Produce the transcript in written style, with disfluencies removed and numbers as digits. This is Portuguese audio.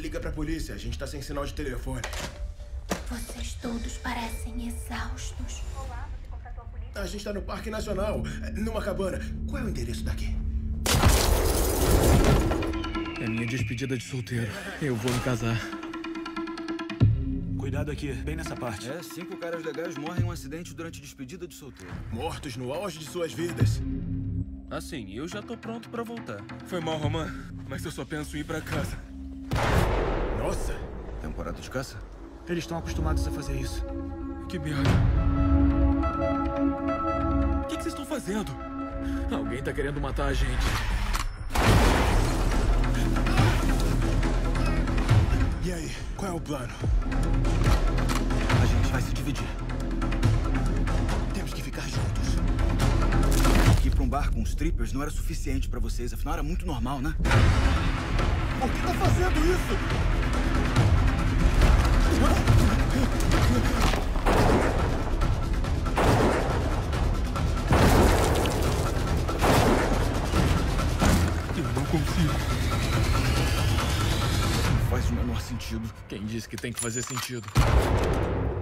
liga pra polícia. A gente tá sem sinal de telefone. Vocês todos parecem exaustos. Olá, você contratou a polícia? A gente tá no Parque Nacional, numa cabana. Qual é o endereço daqui? É minha despedida de solteiro. Eu vou me casar. Cuidado aqui, bem nessa parte. 5 caras legais morrem em um acidente durante despedida de solteiro. Mortos no auge de suas vidas. Assim, eu já tô pronto pra voltar. Foi mal, Roman, mas eu só penso em ir pra casa. Nossa! Temporada de caça? Eles estão acostumados a fazer isso. Que merda. O que vocês estão fazendo? Alguém tá querendo matar a gente. E aí, qual é o plano? A gente vai se dividir. Temos que ficar juntos. Ir pra um bar com os strippers não era suficiente pra vocês, afinal era muito normal, né? Por que tá fazendo isso? Eu não consigo. Não faz o menor sentido. Quem disse que tem que fazer sentido?